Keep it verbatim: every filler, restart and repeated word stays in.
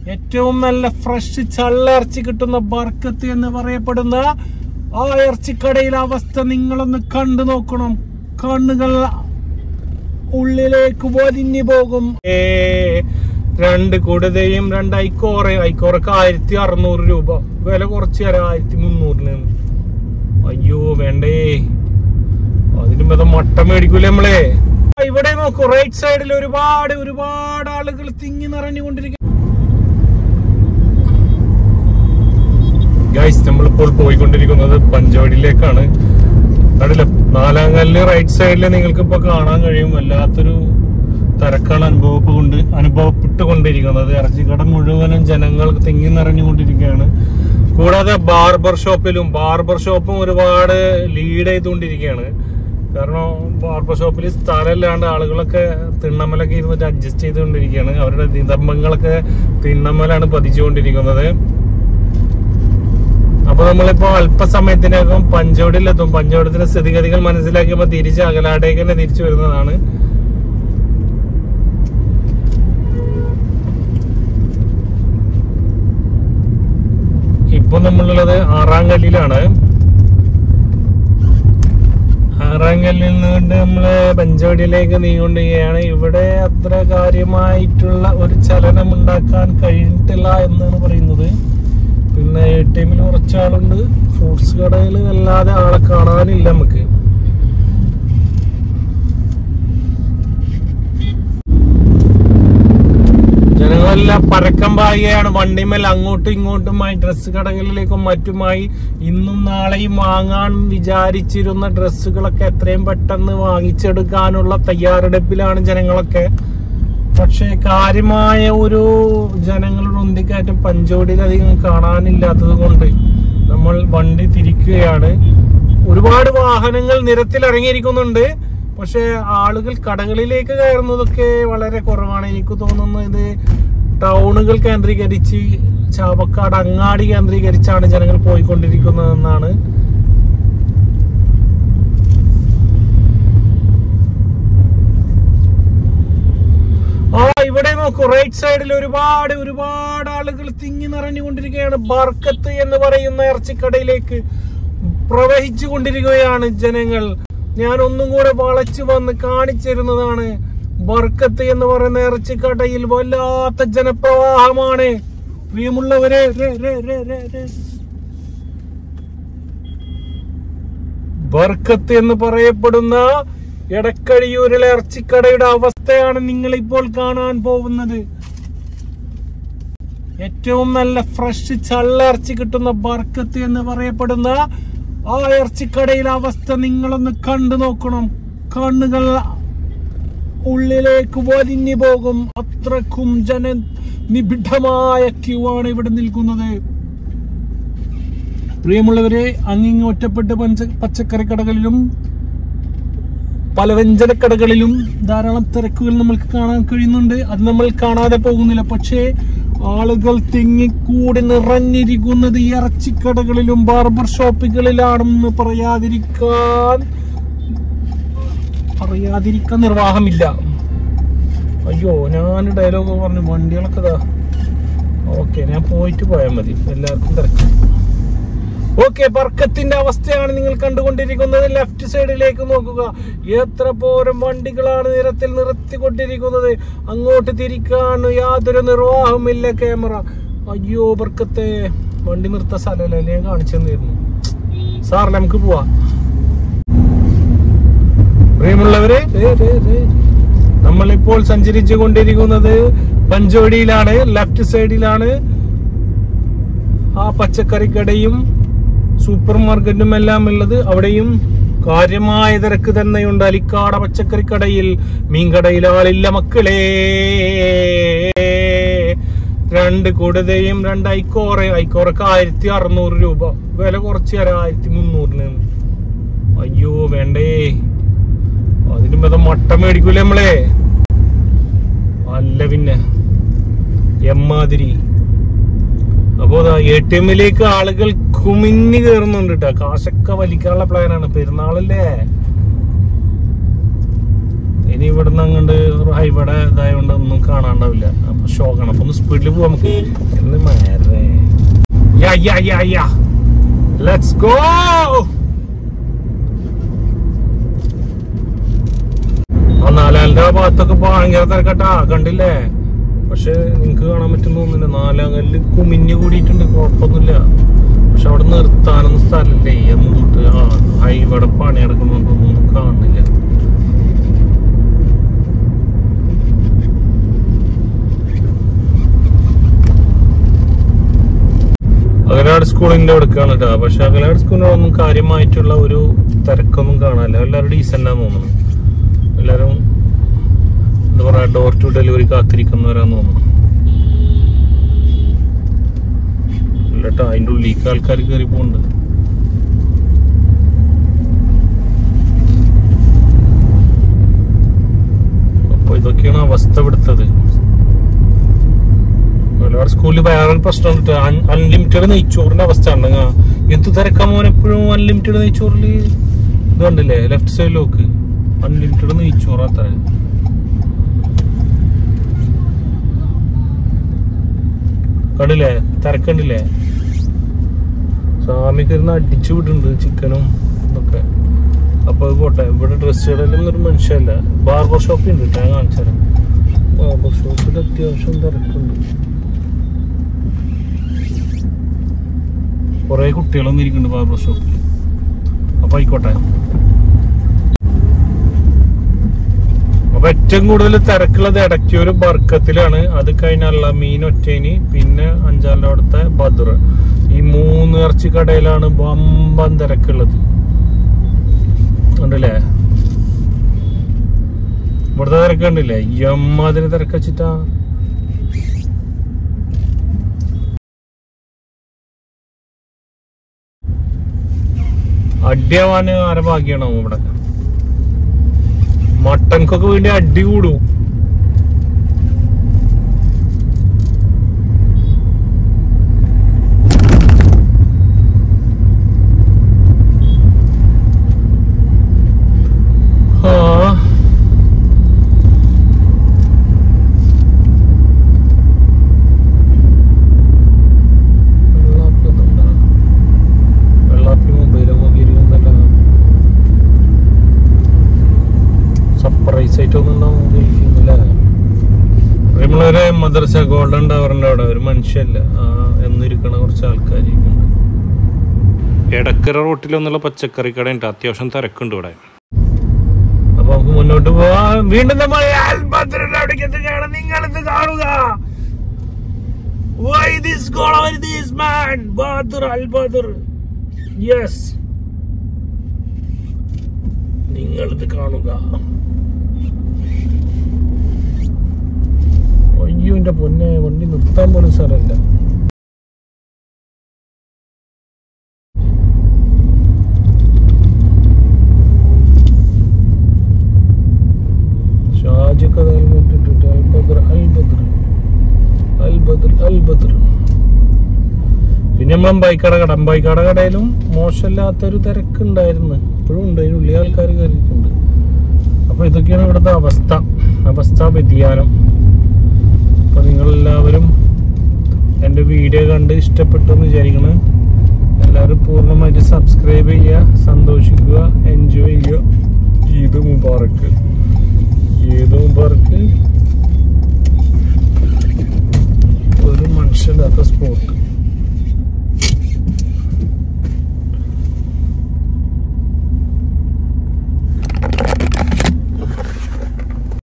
ഏറ്റവും നല്ല ഫ്രഷ് ചള്ളിറച്ചി കിട്ടുന്ന ബർക്കത്ത് എന്ന് പറയപ്പെടുന്ന ആ ഇറച്ചിക്കടയിലെ അവസ്ഥ നിങ്ങളൊന്ന് കണ്ടു നോക്കണം. കണ്ണുകൾ ഉള്ളിലേക്ക് വലിഞ്ഞു പോകും. ഏ രണ്ട് കുടുതയും രണ്ട് ഐക്കോറ ഐക്കോറക്ക് ആയിരത്തി അറുന്നൂറ് രൂപ വില കുറച്ച് തരാം, ആയിരത്തി മുന്നൂറിന്. അയ്യോ വേണ്ടേ, അതിനും ബന്ധം മട്ട മേടിക്കൂലേ നമ്മളെ. ഇവിടെ നോക്കൂ, റൈറ്റ് സൈഡിൽ ഒരുപാട് ഒരുപാട് ആളുകൾ തിങ്ങി നിറഞ്ഞുകൊണ്ടിരിക്കും. ഗൈസ്, നമ്മളിപ്പോൾ പോയിക്കൊണ്ടിരിക്കുന്നത് പഞ്ചവടിയിലേക്കാണ്. കണ്ടില്ല, നാലാങ്കല്ലിന് റൈറ്റ് സൈഡില് നിങ്ങൾക്ക് ഇപ്പൊ കാണാൻ കഴിയും. വല്ലാത്തൊരു തിരക്കാണ് അനുഭവപ്പെട്ട് അനുഭവപ്പെട്ടുകൊണ്ടിരിക്കുന്നത്. ഇറച്ചിക്കട മുഴുവനും ജനങ്ങൾ തിങ്ങി നിറഞ്ഞുകൊണ്ടിരിക്കുകയാണ്. കൂടാതെ ബാർബർ ഷോപ്പിലും ബാർബർ ഷോപ്പും ഒരുപാട് ലീഡ് ചെയ്തുകൊണ്ടിരിക്കുകയാണ്. കാരണം ബാർബർ ഷോപ്പിൽ സ്ഥലമില്ലാണ്ട് ആളുകളൊക്കെ തിണ്ണമ്മലൊക്കെ ഇരുന്നിട്ട് അഡ്ജസ്റ്റ് ചെയ്തുകൊണ്ടിരിക്കുകയാണ്. അവരുടെ നിതംബങ്ങളൊക്കെ തിണ്ണമ്മലാണ് പതിച്ചുകൊണ്ടിരിക്കുന്നത്. അപ്പൊ നമ്മളിപ്പോ അല്പസമയത്തിനകം പഞ്ചവടിയിലെത്തും. പഞ്ചവടത്തിന്റെ സ്ഥിതിഗതികൾ മനസ്സിലാക്കിയപ്പോ തിരിച്ച് അകലാടേക്ക് തന്നെ തിരിച്ചു വരുന്നതാണ്. ഇപ്പൊ നമ്മളുള്ളത് ആറാം കല്ലിലാണ്. ആറാം കല്ലിൽ നിന്നുകൊണ്ട് നമ്മള് പഞ്ചവടിയിലേക്ക് നീങ്ങുകയാണ്. ഇവിടെ അത്ര കാര്യമായിട്ടുള്ള ഒരു ചലനം ഉണ്ടാക്കാൻ കഴിഞ്ഞിട്ടില്ല എന്നാണ് പറയുന്നത്. പിന്നെ എ ടി എമ്മിൽ കുറച്ചാളുണ്ട്. ഫ്രൂട്ട്സ് കടയിൽ അല്ലാതെ ആളെ കാണാനില്ല നമുക്ക്. ജനങ്ങളെല്ലാം പരക്കം പായുകയാണ്. വണ്ടിമേൽ അങ്ങോട്ടും ഇങ്ങോട്ടുമായി ഡ്രസ്സ് കടകളിലേക്കും മറ്റുമായി ഇന്നും നാളെയും വാങ്ങാൻ വിചാരിച്ചിരുന്ന ഡ്രസ്സുകളൊക്കെ എത്രയും പെട്ടെന്ന് വാങ്ങിച്ചെടുക്കാനുള്ള തയ്യാറെടുപ്പിലാണ് ജനങ്ങളൊക്കെ. പക്ഷെ കാര്യമായ ഒരു ജനങ്ങളുടെ ഉന്തിക്കയറ്റം പഞ്ചവടിയിൽ അധികം കാണാനില്ലാത്തത് കൊണ്ട് നമ്മൾ വണ്ടി തിരിക്കുകയാണ്. ഒരുപാട് വാഹനങ്ങൾ നിരത്തിൽ ഇറങ്ങിയിരിക്കുന്നുണ്ട്. പക്ഷെ ആളുകൾ കടകളിലേക്ക് കയറുന്നതൊക്കെ വളരെ കുറവാണ്. എനിക്ക് തോന്നുന്നു ഇത് ടൗണുകൾ കേന്ദ്രീകരിച്ച്, ചാവക്കാട് അങ്ങാടി കേന്ദ്രീകരിച്ചാണ് ജനങ്ങൾ പോയിക്കൊണ്ടിരിക്കുന്നതെന്നാണ്. ആ ഇവിടെ നോക്കൂ, റൈറ്റ് സൈഡിൽ ഒരുപാട് ഒരുപാട് ആളുകൾ തിങ്ങി നിറഞ്ഞുകൊണ്ടിരിക്കുകയാണ്. ബർക്കത്ത് എന്ന് പറയുന്ന ഇറച്ചിക്കടയിലേക്ക് പ്രവഹിച്ചു കൊണ്ടിരിക്കുകയാണ് ജനങ്ങൾ. ഞാൻ ഒന്നും കൂടെ വളച്ചു വന്ന് കാണിച്ചിരുന്നതാണ്. ബർക്കത്ത് എന്ന് പറയുന്ന ഇറച്ചിക്കടയിൽ വല്ലാത്ത ജനപ്രവാഹമാണ്. പ്രിയമുള്ളവരെ, ബർക്കത്ത് എന്ന് പറയപ്പെടുന്ന എടക്കഴിയൂരിലെ ഇറച്ചിക്കടയുടെ അവസ്ഥയാണ് നിങ്ങൾ ഇപ്പോൾ കാണാൻ പോകുന്നത്. ഏറ്റവും നല്ല ഫ്രഷ് ചള്ളിറച്ചി കിട്ടുന്ന ബർക്കത്ത് എന്ന് പറയപ്പെടുന്ന ആ ഇറച്ചിക്കടയിലെ അവസ്ഥ നിങ്ങളൊന്ന് കണ്ടു നോക്കണം. കണ്ണുകൾ ഉള്ളിലേക്ക് വലിഞ്ഞു പോകും. അത്രക്കും ജന നിബിഡമായ ക്യൂ ആണ് ഇവിടെ നിൽക്കുന്നത്. പ്രിയമുള്ളവരെ, അങ്ങിങ്ങ് ഒറ്റപ്പെട്ട് പഞ്ച പച്ചക്കറി കടകളിലും പലവ്യഞ്ജനക്കടകളിലും ധാരാളം തിരക്കുകൾ നമ്മൾക്ക് കാണാൻ കഴിയുന്നുണ്ട്. അത് നമ്മൾ കാണാതെ പോകുന്നില്ല. പക്ഷേ ആളുകൾ തിങ്ങിക്കൂടി നിറഞ്ഞിരിക്കുന്നത് ഈ ഇറച്ചിക്കടകളിലും ബാർബർ ഷോപ്പുകളിലാണെന്ന് പറയാതിരിക്കാൻ പറയാതിരിക്കാൻ നിർവാഹമില്ല. അയ്യോ, ഞാൻ ഡയലോഗ് പറഞ്ഞു. വണ്ടികളൊക്കെ ഇതാ. ഓക്കെ, ഞാൻ പോയിട്ട് പോയാൽ മതി. എല്ലാവർക്കും തിരക്കും. ഓക്കെ, ബർക്കത്തിന്റെ അവസ്ഥയാണ് നിങ്ങൾ കണ്ടുകൊണ്ടിരിക്കുന്നത്. ലെഫ്റ്റ് സൈഡിലേക്ക് നോക്കുക. എത്ര പോരം വണ്ടികളാണ് നിരത്തിൽ നിർത്തിക്കൊണ്ടിരിക്കുന്നത്. അങ്ങോട്ട് തിരിക്കാൻ യാതൊരു നിർവാഹമില്ല. ക്യാമറ, അയ്യോ ബർക്കത്തെ, വണ്ടി നിർത്ത സ്ഥലമല്ലേ, ഞാൻ കാണിച്ചു തന്നിരുന്നു. സാർ, നമുക്ക് പോവാ. പ്രിയമുള്ളവരെ, നമ്മളിപ്പോൾ സഞ്ചരിച്ചു കൊണ്ടിരിക്കുന്നത് പഞ്ചവടിയിലാണ്. ലെഫ്റ്റ് സൈഡിലാണ് ആ പച്ചക്കറിക്കടയും സൂപ്പർ മാർക്കറ്റും എല്ലാം ഉള്ളത്. അവിടെയും കാര്യമായ തിരക്ക് തന്നെയുണ്ട്. അലിക്കാട പച്ചക്കറിക്കടയിൽ, മീൻകടയിൽ ആളില്ല മക്കളെ. രണ്ട് കുടുതയും രണ്ട് ഐക്കോറ ഐക്കോറക്ക് ആയിരത്തി അറുന്നൂറ് രൂപ വില കുറച്ച് തരാം, ആയിരത്തി മുന്നൂറിന്. അയ്യോ വേണ്ടേ, അതിനും ബന്ധം മട്ട മേടിക്കൂലേ നമ്മളെ. അല്ല പിന്നെ എമ്മാതിരി. അപ്പോ എ ടി എമ്മിലേക്ക് ആളുകൾ കുമിഞ്ഞു കയറുന്നുണ്ട് കേട്ടോ. കാശൊക്കെ വലിക്കാനുള്ള പ്ലാനാണ്. പെരുന്നാളല്ലേ, ഇനി ഇവിടുന്ന് അങ്ങോട്ട് ഹൈവേടെ ഇതായതുകൊണ്ട് ഒന്നും കാണാണ്ടാവില്ല. അപ്പൊ ഷോക്കാണ്. അപ്പൊ ഒന്ന് സ്പീഡിൽ പോവാം നമുക്ക്. എന്ന് മാറേ യാ യാ യാ യാ ലെറ്റ്സ് ഗോ. ആ നാലാലിന്റെ ആ ഭാഗത്തൊക്കെ ഭയങ്കര തിരക്കട്ടാ, കണ്ടില്ലേ? പക്ഷെ നിങ്ങക്ക് കാണാൻ പറ്റുന്ന തോന്നുന്നില്ല. നാലാം കല്ല് കുമിഞ്ഞു കൂടിയിട്ടുണ്ട്, കുഴപ്പമൊന്നുമില്ല. പക്ഷെ അവിടെ നിർത്താനൊന്നും സ്ഥലമില്ലേ. എന്തുട്ട് ആ ഹൈവേടെ പണി നടക്കുന്നൊന്നും കാണുന്നില്ല. അകലാട് സ്കൂളിന്റെ അടുക്കാണ് കേട്ടോ. പക്ഷെ അകലാട് സ്കൂളിനൊന്നും കാര്യമായിട്ടുള്ള ഒരു തിരക്കൊന്നും കാണാനില്ല. എല്ലാവരും ഡീസന്റാന്ന് തോന്നുന്നു. എല്ലാരും എന്താ പറയാ ഡോർ ടു ഡെലിവറി കാത്തിരിക്കുന്നവരാന്ന് തോന്നുന്നു. അല്ലട്ടോ, അതിന്റെ ഉള്ളിലേക്ക് ആൾക്കാർ കയറി പോകുന്നുണ്ട്. അപ്പൊ ഇതൊക്കെയാണ് അവസ്ഥ ഇവിടുത്തത്. സ്കൂളിൽ വേറൊരു പ്രശ്നം അൺലിമിറ്റഡ് നെയ്ച്ചോറിന്റെ അവസ്ഥ ഉണ്ട്. എന്ത് തിരക്കാൻ പോകാൻ എപ്പോഴും അൺലിമിറ്റഡ് നെയ്ച്ചോറിൽ ഇത് കണ്ടില്ലേ? ലെഫ്റ്റ് സൈഡിലോക്ക് അൺലിമിറ്റഡ് നെയ്ച്ചോറ് അത്ര. കണ്ടില്ലേ തിരക്കണ്ടില്ലേ? സ്വാമിക്ക് ഇരുന്ന് അടിച്ചു വിടുന്നുണ്ട് ചിക്കനും ഇതൊക്കെ. അപ്പൊ അത് പോട്ടെ. ഇവിടെ ഡ്രസ് കടയിലൊന്നും ഒരു മനുഷ്യല്ല. ബാർബർ ഷോപ്പിൽ ഉണ്ട് കേട്ടോ, ഞാൻ കാണിച്ചാൽ. ബാർബർ ഷോപ്പിൽ അത്യാവശ്യം തിരക്കുണ്ട്. കുറെ കുട്ടികളൊന്നും ഇരിക്കുന്നുണ്ട് ബാർബർ ഷോപ്പിൽ. അപ്പൊ ആയിക്കോട്ടെ. അപ്പൊ ഏറ്റവും കൂടുതൽ തിരക്കുള്ളത് ഇടയ്ക്കൊരു ബർക്കത്തിലാണ്. അത് കഴിഞ്ഞല്ല മീൻ ഒറ്റേനി, പിന്നെ അഞ്ചാലിന്റെ അവിടുത്തെ ബദർ. ഈ മൂന്ന് ഇറച്ചി കടയിലാണ് വമ്പൻ തിരക്കുള്ളത്. ഉണ്ടല്ലേ? ഇവിടുത്തെ തിരക്ക് കണ്ടില്ലേ? എമ്മാതിരി തിരക്ക് വെച്ചിട്ടാ. അടിയാവാന് ആരെ ഭാഗ്യമാണോ ഇവിടെ. മട്ടൻക്കൊക്കെ വേണ്ടി അടി കൂടും. മദ്രസ ഗോൾഡൻ ടവറിന്റെ അവിടെ ഒരു മനുഷ്യല്ല എന്നിരിക്കണ കുറച്ച് ആൾക്കാരിക്കുന്നുണ്ട്. എടക്കര റോട്ടിലൊന്നുള്ള പച്ചക്കറി കട ഉണ്ട്. അത്യാവശ്യം തിരക്കുണ്ട് ഇവിടെ. അപ്പൊ നമുക്ക് മുന്നോട്ട് പോവാം. വീണ്ടും നമ്മൾ അൽബദറിന്റെ അവിടേക്ക് എത്തുകയാണ്. നിങ്ങളിത് കാണുക. Why this God over this man? Badr Al-Badr. Yes. നിങ്ങളിത് കാണുക. അയ്യോ എന്റെ പൊന്നെ, വണ്ടി നിർത്താൻ പോലും സ്ഥലമില്ല. ഷാജൊക്കെ ഇട്ടിട്ട് അൽബദർ അൽബദർ അൽബദർ അൽബദർ. പിന്നെ നമ്മൾ അമ്പായിക്കട കട അമ്പായിക്കട കടയിലും മോശമില്ലാത്തൊരു തിരക്കുണ്ടായിരുന്നു. ഇപ്പോഴും ഉണ്ട്. അതിന് ഉള്ളിൽ ആൾക്കാർ കയറിയിട്ടുണ്ട്. അപ്പൊ ഇതൊക്കെയാണ് ഇവിടുത്തെ അവസ്ഥ, അവസ്ഥാ വ്യതിയാനം. അപ്പൊ നിങ്ങളെല്ലാവരും എൻ്റെ വീഡിയോ കണ്ട് ഇഷ്ടപ്പെട്ടു എന്ന് വിചാരിക്കണം. എല്ലാവരും പൂർണ്ണമായിട്ട് സബ്സ്ക്രൈബ് ചെയ്യുക, സന്തോഷിക്കുക, എൻജോയ് ചെയ്യുക. ഈദ് മുബാറക്ക്, ഈദ് മുബാറക്ക്. ഒരു മനുഷ്യല്ലാത്ത സ്പോട്ട്.